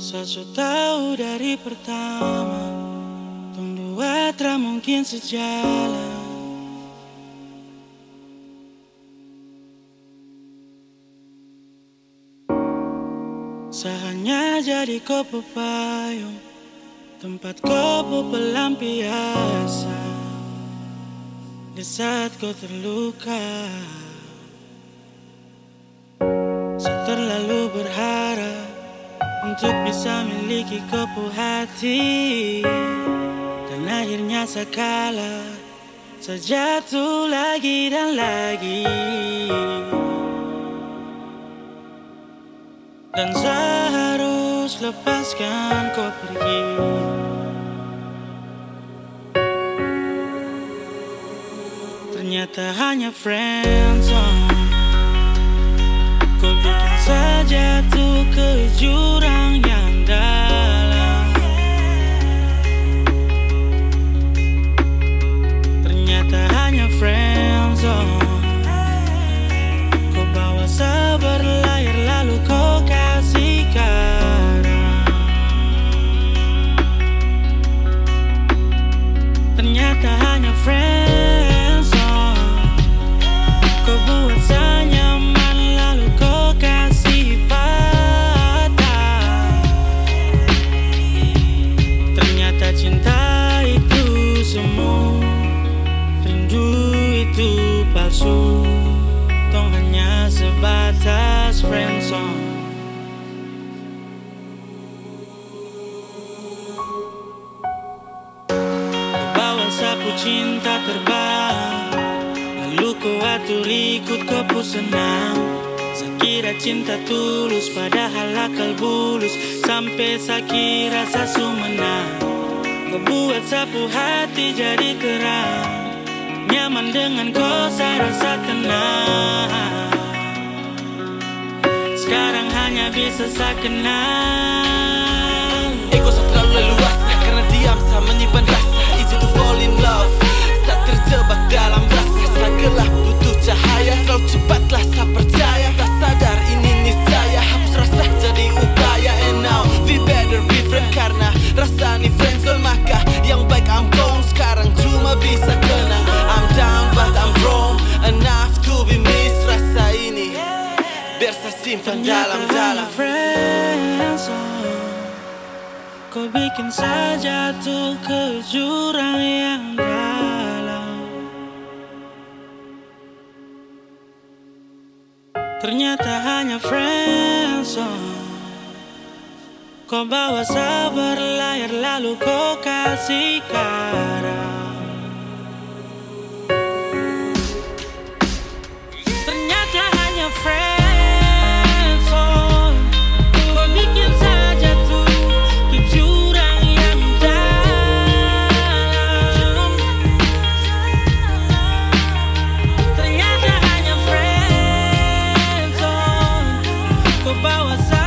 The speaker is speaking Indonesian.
Saya tahu dari pertama tong dua tak mungkin sejalan. Saya hanya jadi kopo payung, tempat kopo pelampiasan di saat kau terluka. Saya terlalu berharap untuk bisa miliki kopo hati, dan akhirnya saya kalah, saya jatuh lagi dan lagi. Dan saya harus lepaskan kau pergi. Ternyata hanya friendzone. Kau bikin saya jatuh ke jurang yang dalam. Ternyata hanya friendzone. Kau bawa saya berlayar lalu kau kasih garam. Ternyata hanya friendzone. Kau buat saya nyaman lalu kau kasih patah. Ternyata cinta itu semu, rindu itu palsu, tong hanya sebatas friendzone. Kau bawa sapu cinta terbang, lalu kau atur ikut kopo senang. Saya kira cinta tulus padahal akal bulus, sampai saya kira saya sumenang. Kau buat sapu hati jadi terang, nyaman dengan kau saya rasa tenang. Sekarang hanya bisa saya kenang. Ego saya terlalu leluasa, karena diam saya menyimpan rasa. Easy to fall in love, saya terjebak dalam rasa. Saya gelap butuh cahaya, terlalu cepatlah saya percaya. Tak sadar ini niscaya, hapus rasa jadi upaya. And now we better be friend, karena rasa ini friendzone. Maka yang baik I'm gone, sekarang cuma bisa kenang. I'm down but I'm wrong, enough to be missed. Rasa ini biar saya simpan dalam-dalam. Friendzone. Kau bikin saya jatuh ke jurang yang dalam. Ternyata hanya friendzone. Kau bawa saya berlayar lalu kau kasih garam. Ternyata hanya friendzone. Kau bikin saya jatuh ke jurang yang dalam. Ternyata hanya friendzone. Kau bawa saya